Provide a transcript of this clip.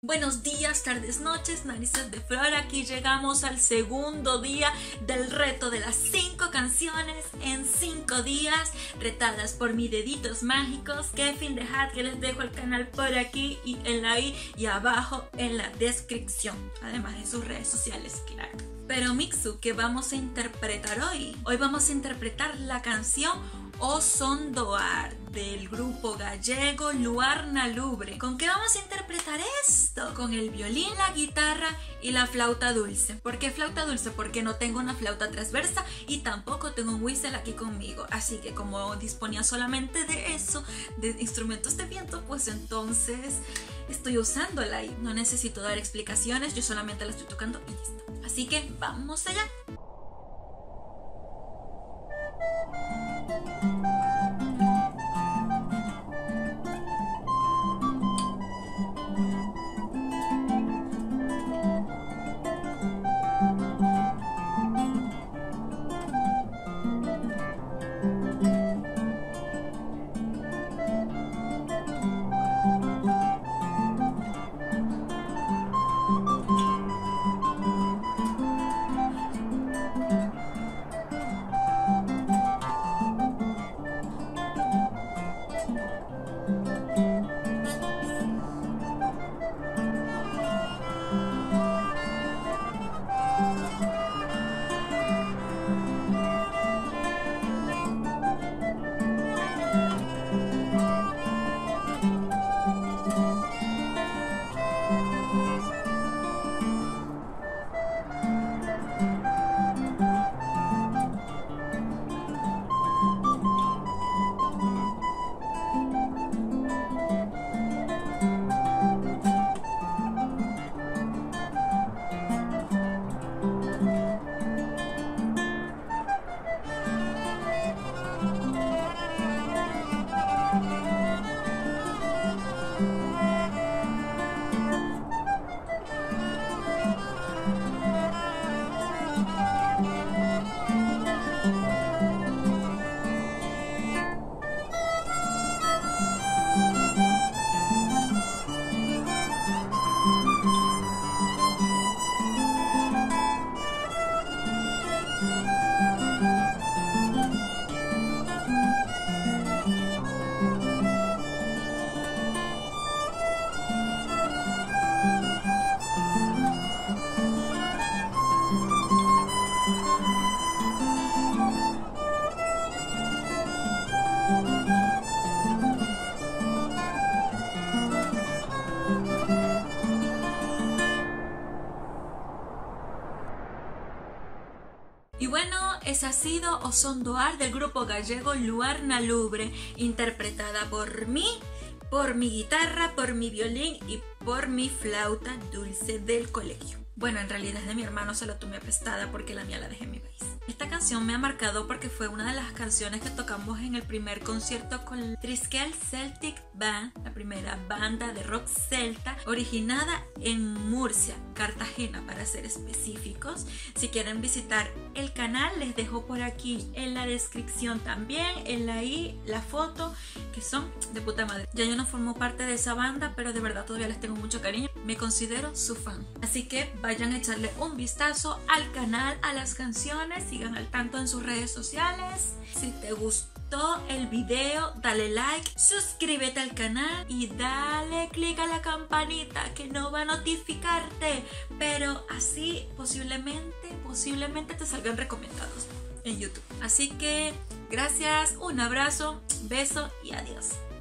Buenos días, tardes, noches, narices de flor. Aquí llegamos al segundo día del reto de las 5 canciones en 5 días, retadas por mis deditos mágicos. Kevin the Hat, que les dejo el canal por aquí y en la i y abajo en la descripción, además de sus redes sociales, claro. Pero Mixu, ¿qué vamos a interpretar hoy? Hoy vamos a interpretar la canción O Son Doar del grupo gallego Luarna Lubre. ¿Con qué vamos a interpretar esto? Con el violín, la guitarra y la flauta dulce. ¿Por qué flauta dulce? Porque no tengo una flauta transversa y tampoco tengo un whistle aquí conmigo. Así que como disponía solamente de eso, de instrumentos de viento, pues entonces estoy usándola y no necesito dar explicaciones, yo solamente la estoy tocando y listo. Así que vamos allá. Y bueno, esa ha sido O Son Doar del grupo gallego Luarna Lubre, interpretada por mí, por mi guitarra, por mi violín y por mi flauta dulce del colegio. Bueno, en realidad es de mi hermano, se la tomé prestada porque la mía la dejé en mi país. Esta canción me ha marcado porque fue una de las canciones que tocamos en el primer concierto con Triskel Celtic Band, la primera banda de rock celta originada en Murcia, Cartagena para ser específicos. Si quieren visitar el canal, les dejo por aquí en la descripción también, en la i, la foto, que son de puta madre. Ya yo no formo parte de esa banda, pero de verdad todavía les tengo mucho cariño, me considero su fan. Así que vayan a echarle un vistazo al canal, a las canciones, sigan al tanto en sus redes sociales. Si te gustó el video, dale like, suscríbete al canal y dale click a la campanita que no va a notificarte, pero así posiblemente te salgan recomendados en YouTube. Así que gracias, un abrazo, beso y adiós.